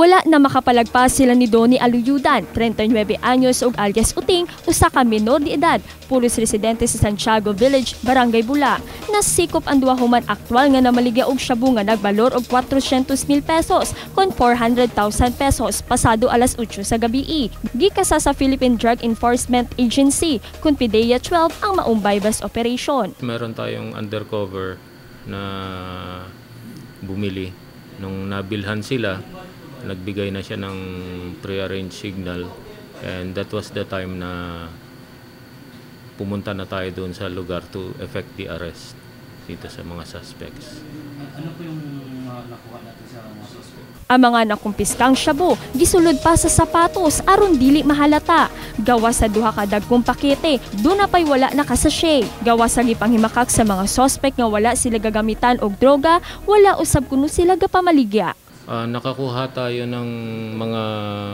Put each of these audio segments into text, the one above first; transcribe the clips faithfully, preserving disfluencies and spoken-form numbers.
Wala na makapalagpas sila ni Donnie Aluyudan, thirty-nine anyos ug alias Uting, usa ka menor de edad, pulos residente sa Santiago Village, Barangay Bula. Nasikop ang duha human aktwal nga namaligya og shabu nga nagbalor og kwatryentos mil pesos kon four hundred thousand pesos pasado alas otso sa gabi. Gikasa sa Philippine Drug Enforcement Agency kun P D E A twelve ang maumbay bus operation. Meron tayong undercover na bumili. Nung nabilhan sila, nagbigay na siya ng pre-arranged signal, and that was the time na pumunta na tayo doon sa lugar to effect the arrest dito sa mga suspects. Ano po yung uh, nakuha natin sa mga suspects? Ang mga nakumpiskang shabu gisulod pa sa sapatos aron dili mahalata. Gawa sa duha ka dagkong pakete, doon na pa'y wala na kasashay. Gawa sa gipanghimakak sa mga suspect nga wala sila gagamitan og droga, wala usab kuno sila gapamaligya. Uh, nakakuha tayo ng mga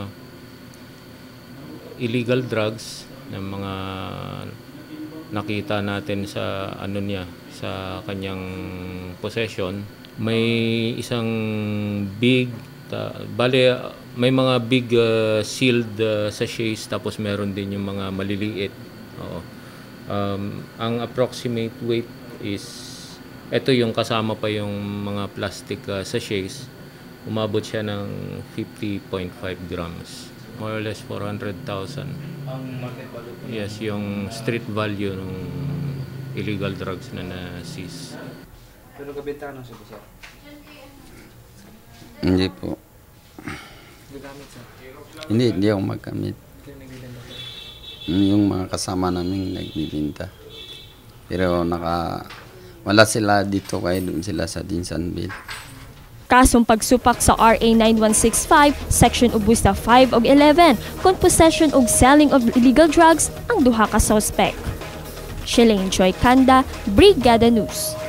illegal drugs, ng mga nakita natin sa ano niya, sa kanyang possession. May isang big, ta, bale may mga big uh, sealed uh, sachets, tapos meron din yung mga maliliit. Oo. Um, ang approximate weight is, ito yung kasama pa yung mga plastic uh, sachets. Umabot siya ng fifty point five grams. More or less four hundred thousand. Ang market value po? Yes, yung street value ng illegal drugs na na-seize. Pero kabenta ka ng subo, sir? Hindi po. Gagamit, sir? Hindi, hindi ako magkamit. Kaya nagbibenta, sir? Yung mga kasama namin nagbibinta. Pero naka, wala sila dito kaya doon sila sa Dinsanville. Kasong pagsupak sa R A nine one six five, Section Ubusta five ug eleven, kon possession ug selling of illegal drugs ang duha ka suspect. Shalane Joy Kanda, Brigada News.